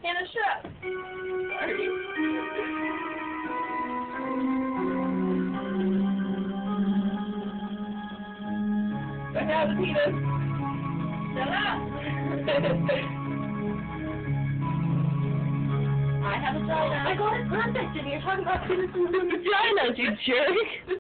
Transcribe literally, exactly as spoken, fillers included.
Hannah, shut up. Sorry. Bekah, the penis. Shut up. I have a vagina. I got it perfect, and you're talking about penises and vaginas, you jerk.